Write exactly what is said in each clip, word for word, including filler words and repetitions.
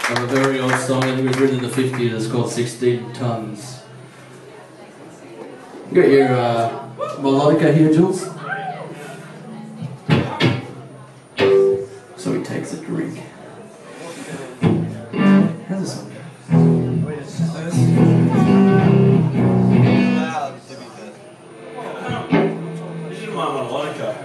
of a very old song. It was written in the fifties. It's called sixteen tons. You got your uh, melodica here, Jules? So he takes a drink. How's this song? You should mind melodica.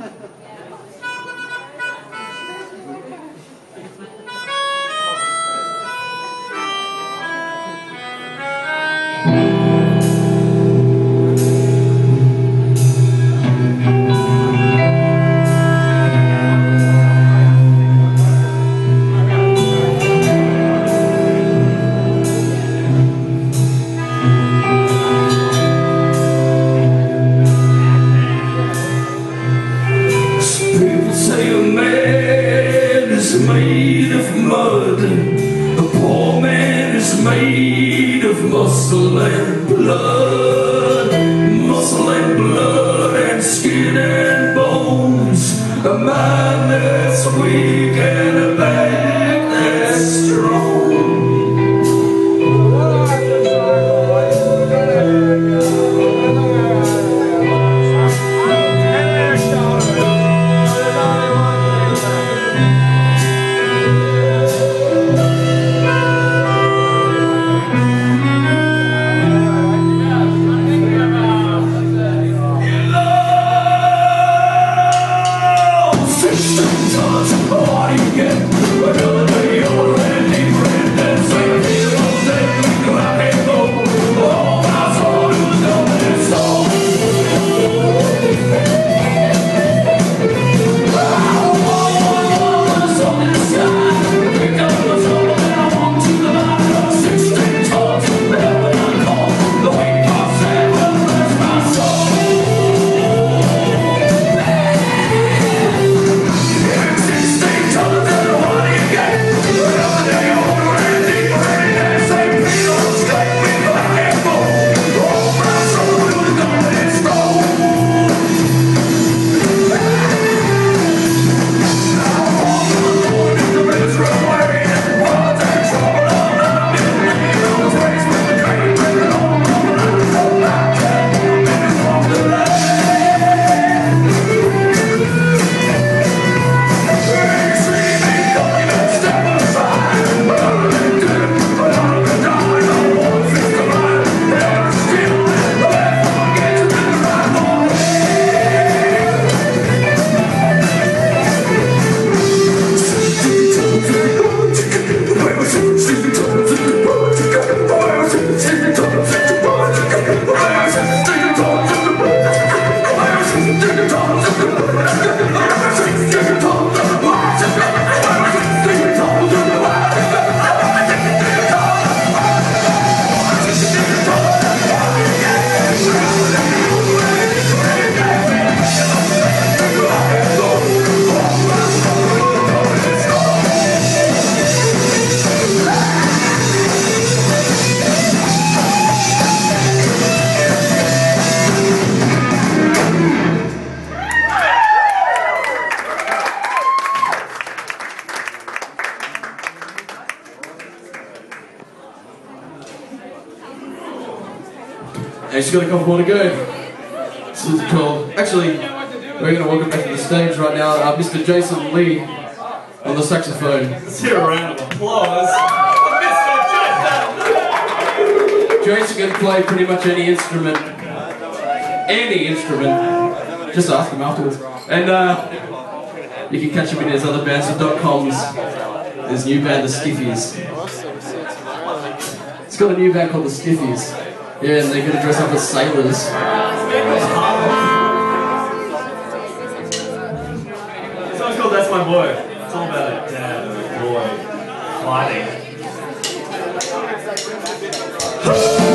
Made of mud, a poor man is made of muscle and blood, muscle and blood and skin and bones, a mind that's weak and a back that's strong. Hey, she's got a couple more to go. This is cool. Actually, we're going to welcome back to the stage right now uh, Mister Jason Lee on the saxophone. Let's hear a round of applause. Mister Jason can play pretty much any instrument. Any instrument. Just ask him afterwards. And uh, you can catch him in his other bands, the dot coms. His new band, the Skiffies. It's got a new band called the Skiffies. Yeah, and they're going to dress up as sailors. This song's called That's My Boy. It's all about a dad and a boy fighting.